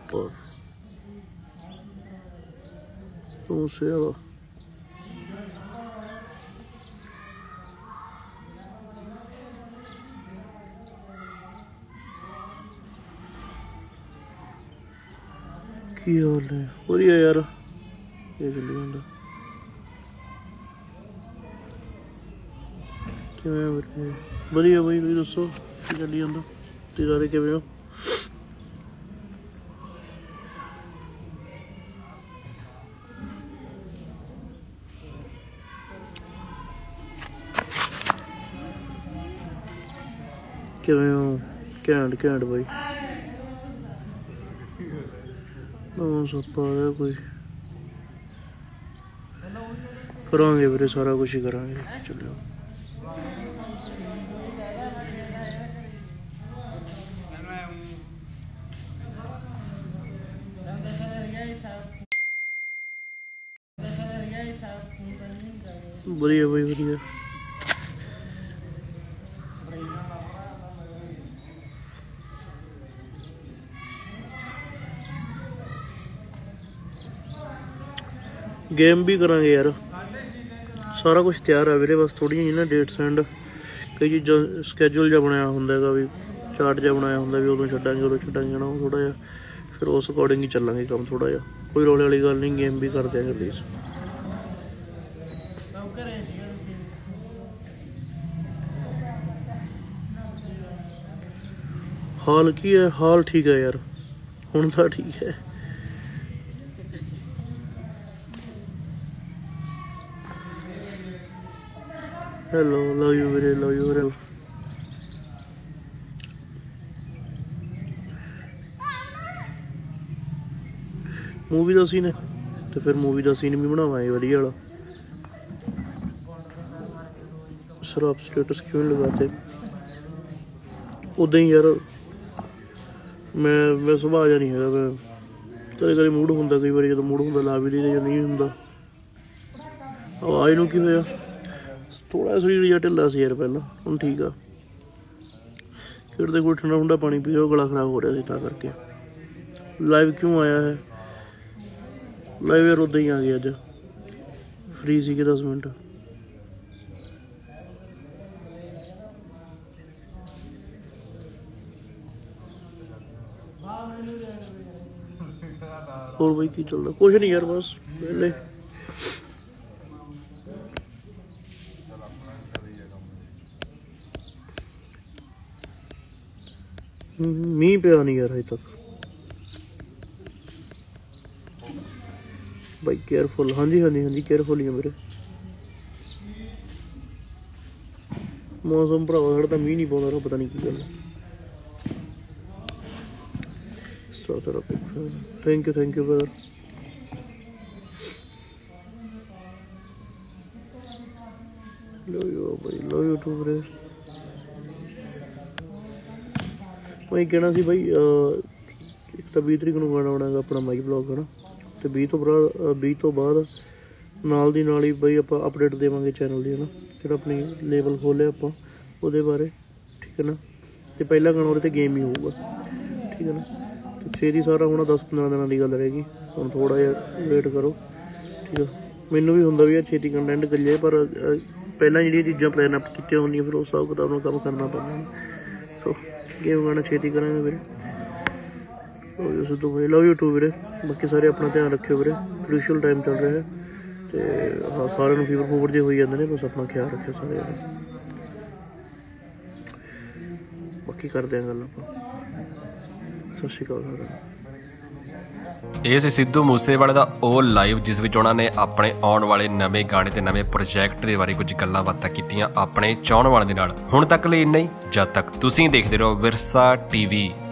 और समोसे वाला की हाल है बढ़िया यार ये चली जाता बढ़िया बई तुसीं दसो की चली जाता तुसीं सारे किवें हो किवें हो घैंट घैंट बई सप्पा आ रहा कोई करांगे वीरे सारा कुछ ही करांगे चलो बढ़िया भाई बढ़िया गेम भी करांगे यार सारा कुछ तैयार है वीरे बस थोड़ी जी ना डेट्स एंड कई चीज़ा स्कैजूल जहा बनाया होंगे भी चार्ट जहा बनाया होंगे भी उदों छड्डांगे ना थोड़ा जिहा फिर उस अकॉर्डिंग ही चलांगे काम थोड़ा जिहा कोई रौले वाली गल नहीं गेम भी कर देंगे रिलीज़ हाल की है हाल ठीक है यार हुण तां ठीक है हेलो लव यू वीरे लव यू वीरे मूवी का सीन है तो फिर मूवी का सीन भी बनावांगे वधिया वाला शराब स्टेटस क्यों लगाते उदा ही यार मैं सुभाव जा नहीं है मैं कदे कदे मूड होंदा कई बार जो मूड होंदा ला भी नहीं नहीं होंदा आवाज़ नूं की होया थोड़ा शरीर जिहा ढिल्ला सी यार पहला हुण ठीक आ खेडदे कोई ठंडा ठंडा पानी पीओ गला खराब हो रहा सी तां करके लाइव क्यों आया है लाइव यार उदा ही आ गया अज फ्री सी 10 मिनट और भाई की चल रहा कुछ नहीं यार बस वेले मीह पिया नहीं यार अजे तक भाई केयरफुल हाँ जी हाँ जी हाँ जी केयरफुल ही है मेरे मौसम भरावा साढ़ा तो मीह नहीं पाता पता नहीं की गल thank you brother love you भाई लव यू टू ब्रे मैं कहना सी भाई एक तो 20 तरीक को गाना बनाएगा अपना माई ब्लॉग है ना तो 20 तो बाद नाल दी नाल ही भाई आप अपडेट देवांगे चैनल की है ना जो अपनी लेबल खोलिया आप वो बारे ठीक है ना तो पहला गाना वो गेम ही होगा ठीक है ना तो छेती सारा होना 10-15 दिनों की गल रहेगी हम थोड़ा जिहा वेट करो ठीक है मैनू भी होंदा भी यार छेती कंटेंट करिए पर पहला जी चीज़ां प्लान अप कीतियां होंदियां फिर उस हिसाब किताब नाल काम करना पैंदा सो गेम गाना छेती करांगे वीरे सिद्धू भाई लव यू टू वीरे बाकी सारे अपना ध्यान रखियो वीरे क्रूशियल टाइम चल रहा है तो हाँ सारे फीवर फूवर जे हो जाते हैं बस अपना ख्याल रखियो सारे बाकी करते हैं गल आप सत श्री अकाल सारे ਇਹ ਸੀ ਸਿੱਧੂ ਮੂਸੇਵਾਲੇ ਦਾ ਉਹ ਲਾਈਵ ਜਿਸ ਵਿੱਚ ਉਹਨਾਂ ਨੇ ਆਪਣੇ ਆਉਣ ਵਾਲੇ ਨਵੇਂ ਗਾਣੇ ਤੇ ਨਵੇਂ ਪ੍ਰੋਜੈਕਟ ਦੇ ਬਾਰੇ ਕੁਝ ਗੱਲਾਂ ਬਾਤਾਂ ਕੀਤੀਆਂ ਆਪਣੇ ਚਾਹਣ ਵਾਲਿਆਂ ਦੇ ਨਾਲ। ਹੁਣ ਤੱਕ ਲਈ ਇੰਨਾ ਹੀ। ਜਦ ਤੱਕ ਤੁਸੀਂ ਦੇਖਦੇ ਰਹੋ ਵਿਰਸਾ ਟੀਵੀ।